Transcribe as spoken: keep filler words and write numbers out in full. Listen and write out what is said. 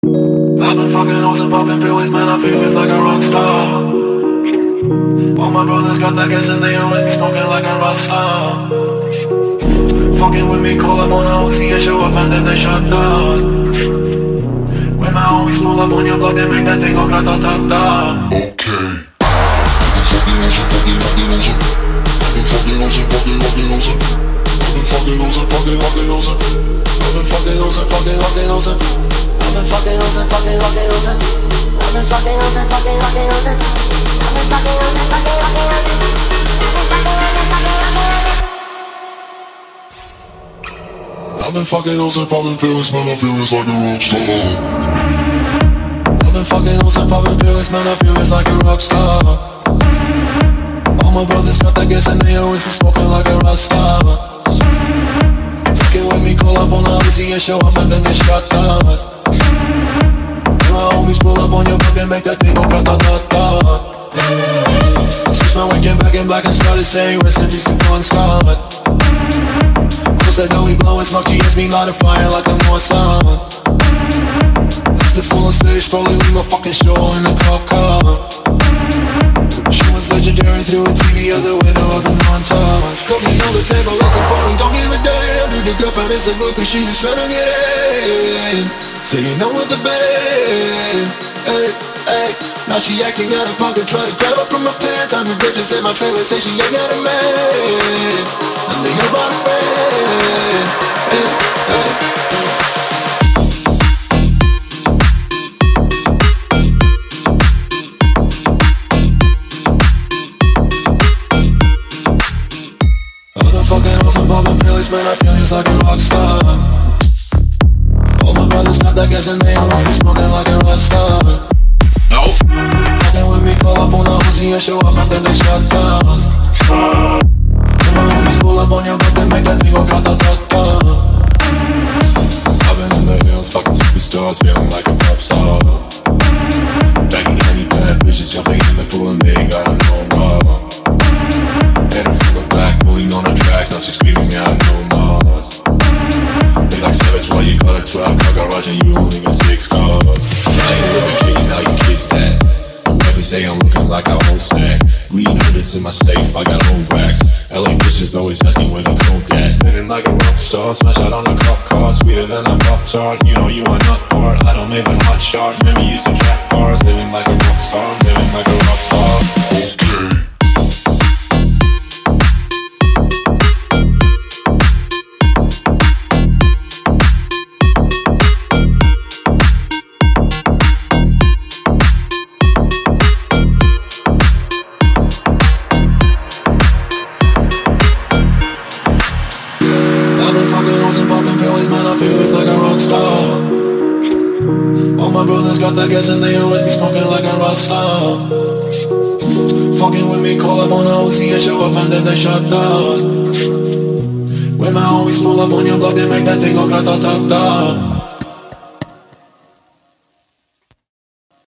I've been fucking hoes and popping pills, man, I feel it's like a rock star. All my brothers got that gas and they always be smoking like a Rockstar. Fucking with me, call up on a O C and show up and then they shut down. When my homies pull up on your block, they make that thing go grata-ta-ta. Okay. Fucking losing, fucking fucking losing. I've been fucking losing, fucking fucking losing. I've been fucking losing, fucking fucking losing. I've been fucking losing, fucking fucking losing. I've been fucking losing, fucking fucking losing. I've been fucking losing, fucking fucking losing. I've been fucking losing, popping pills, man, I feel it's like a rockstar. I've been fucking losing, popping pills, man, I feel it's like a rockstar. All my brothers got that gas and they always be smoking like a Rockstar. Fucking with me, call up on the O C and show up and then they shut down. When my homies pull up on your block, they make that thing go grata-ta-ta. Switch my weekend back in black and started saying rest in peace to Bon Scott. Close that door, we blowing smoke, G S me light a fire like a Mossad. After full on stage, probably leave my fucking show in a cop car. She was legendary through a T V out the window of the montage. Cooking on the table like a party, don't give a damn. Dude, the girlfriend is a groupie, she just tryna get in. Saying no with the band. Hey, hey. Now she acting out of pocket, try to grab her from my pants. I'm the bitches in my trailer, say she ain't got a man. And they ain't brought a friend. Hey, hey. Man, I feel it's like a rockstar. All my brothers got that gas and they always be smoking like a Rockstar. Nope. Fucking with me, call up on the O C and show up and then they shut down. When my homies pull up on your block, they make that thing go grata-ta-ta. I've been in the hills, fucking superstars, feeling like a pop star. Banging any bad bitches, jumping in the pool and they ain't got no rubber. Made her full of black, pulling on the tracks, now she's screaming out no more. They like savage, why you got a twelve car garage and you only got six cars. I ain't with a king, now you kiss that. Whoever say I'm looking like a whole stack. Green hundreds in my safe, I got old racks. L A bitches always asking where the coke at. Living like a rock star, smash out on a cop car. Sweeter than a pop tart, you know you are not hard. I don't make a hot shot, remember you used to track hard. Living like a rock star, I'm living like a rock star. Okay. Feels like a rock star. All my brothers got that gas and they always be smoking like a Rockstar. Fucking with me, call up on the O C and show up and then they shut down. When my homies pull up on your block, they make that thing go grata-ta-ta.